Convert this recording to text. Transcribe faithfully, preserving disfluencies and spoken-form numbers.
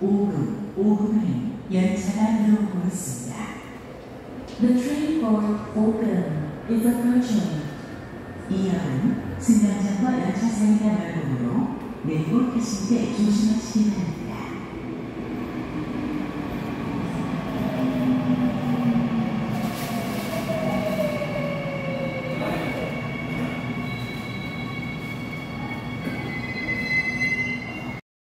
오금, 오금행 열차가 들어오고 있습니다. The train for Ogun is approaching. 이열은 승강장과 열차 사이가 넓으므로 내리고 타실 때 조심하시기 바랍니다.